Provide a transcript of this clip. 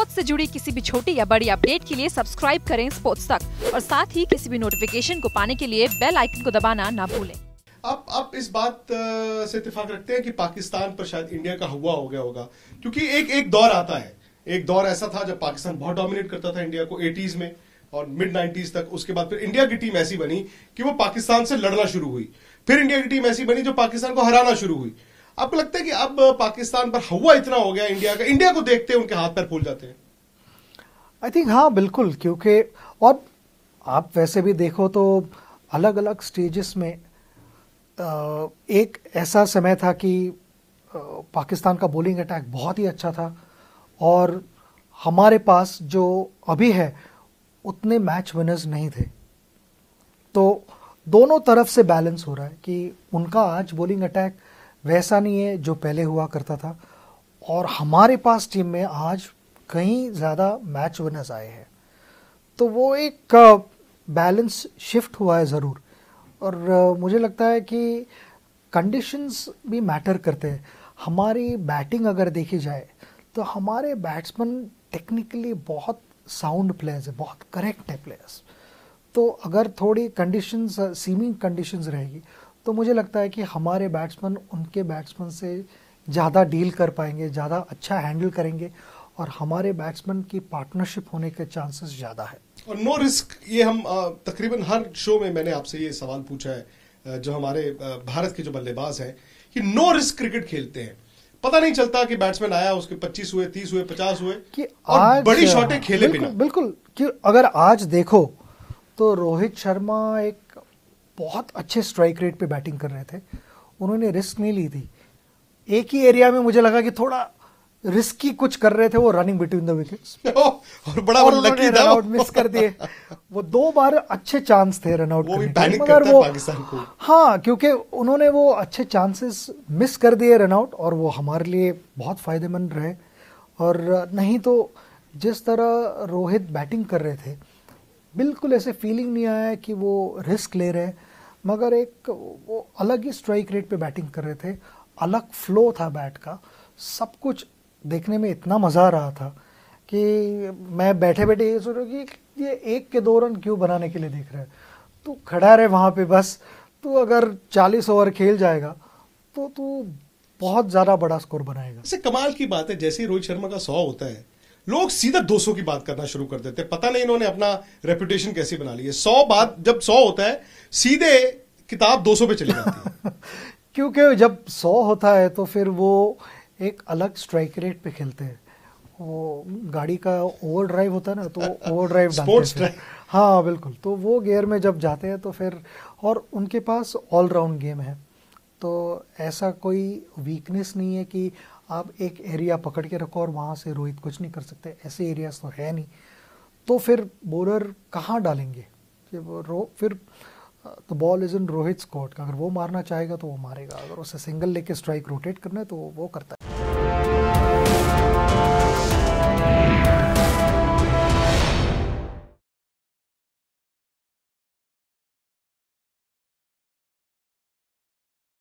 Sports से जुड़ी किसी भी छोटी या बड़ी अपडेट के लिए सब्सक्राइब करें स्पोर्ट्स तक और साथ ही किसी भी नोटिफिकेशन को पाने के लिए बेल आइकन को दबाना ना भूलें। आप इस बात से इत्तेफाक रखते हैं कि पाकिस्तान पर शायद इंडिया का हुआ हो गया होगा, क्योंकि एक दौर आता है, एक दौर ऐसा था जब पाकिस्तान बहुत डोमिनेट करता था इंडिया को 80s में और मिड 90s तक। उसके बाद फिर इंडिया की टीम ऐसी बनी कि वो पाकिस्तान से लड़ना शुरू हुई, फिर इंडिया की टीम ऐसी बनी जो पाकिस्तान को हराना शुरू हुई। आपको लगता है कि अब पाकिस्तान पर हवा इतना हो गया इंडिया का, इंडिया को देखते उनके हाथ पैर फूल जाते हैं? आई थिंक हाँ बिल्कुल, क्योंकि और आप वैसे भी देखो तो अलग अलग स्टेजेस में एक ऐसा समय था कि पाकिस्तान का बॉलिंग अटैक बहुत ही अच्छा था और हमारे पास जो अभी है उतने मैच विनर्स नहीं थे। तो दोनों तरफ से बैलेंस हो रहा है कि उनका आज बॉलिंग अटैक वैसा नहीं है जो पहले हुआ करता था और हमारे पास टीम में आज कहीं ज़्यादा मैच विनर्स आए हैं। तो वो एक बैलेंस शिफ्ट हुआ है ज़रूर। और मुझे लगता है कि कंडीशंस भी मैटर करते हैं। हमारी बैटिंग अगर देखी जाए तो हमारे बैट्समैन टेक्निकली बहुत साउंड प्लेयर्स है, बहुत करेक्ट है प्लेयर्स। तो अगर थोड़ी कंडीशंस सीमिंग कंडीशंस रहेगी तो मुझे लगता है कि हमारे बैट्समैन उनके बैट्समैन से ज़्यादा डील कर पाएंगे, ज़्यादा अच्छा हैंडल करेंगे और हमारे बैट्समैन की पार्टनरशिप होने के चांसेस ज़्यादा है। और नो रिस्क, ये हम तकरीबन हर शो में मैंने आपसे ये सवाल पूछा है, जो हमारे भारत के जो बल्लेबाज हैं कि नो रिस्क क्रिकेट खेलते हैं, पता नहीं चलता कि बैट्समैन आया उसके 25 हुए, 30 हुए, 50 हुए कि और आज बड़ी शॉटें खेले बिना। बिल्कुल कि अगर आज देखो तो रोहित शर्मा एक बहुत अच्छे स्ट्राइक रेट पे बैटिंग कर रहे थे, उन्होंने रिस्क नहीं ली थी। एक ही एरिया में मुझे लगा कि थोड़ा रिस्की कुछ कर रहे थे, वो रनिंग बिटवीन द विकेट्स और बड़ा लकी था, रनआउट मिस कर दिए। वो 2 बार अच्छे चांस थे रनआउट करने के, मगर वो पाकिस्तान को हाँ, क्योंकि उन्होंने वो अच्छे चांसेस मिस कर दिए रनआउट और वो हमारे लिए बहुत फायदेमंद रहे। और नहीं तो जिस तरह रोहित बैटिंग कर रहे थे बिल्कुल ऐसे फीलिंग नहीं आया कि वो रिस्क ले रहे हैं, मगर एक वो अलग ही स्ट्राइक रेट पे बैटिंग कर रहे थे, अलग फ्लो था बैट का, सब कुछ देखने में इतना मज़ा आ रहा था कि मैं बैठे बैठे ये सोच रहा हूँ कि ये 1 के 2 रन क्यों बनाने के लिए देख रहा है। तू खड़ा रहे वहाँ पे, बस तू अगर 40 ओवर खेल जाएगा तो तू बहुत ज़्यादा बड़ा स्कोर बनाएगा। इससे कमाल की बात है, जैसे ही रोहित शर्मा का 100 होता है लोग सीधा 200 की बात करना शुरू कर देते हैं। पता नहीं इन्होंने अपना रेपुटेशन कैसी बना ली है। 100 होता है सीधे किताब 200 पे चली जाती है। क्योंकि जब 100 होता है तो फिर वो एक अलग स्ट्राइक रेट पे खेलते हैं। वो गाड़ी का ओवर ड्राइव होता है ना, तो ओवर ड्राइव स्पोर्ट्स ड्राइव, हाँ बिल्कुल। तो वो गियर में जब जाते हैं तो फिर, और उनके पास ऑलराउंड गेम है, तो ऐसा कोई वीकनेस नहीं है कि आप एक एरिया पकड़ के रखो और वहाँ से रोहित कुछ नहीं कर सकते, ऐसे एरियाज तो है नहीं। तो फिर बॉलर कहाँ डालेंगे कि फिर तो ball is in Rohit court, अगर वो मारना चाहेगा तो वो मारेगा, अगर उसे सिंगल लेके स्ट्राइक रोटेट करना है तो वो करता है।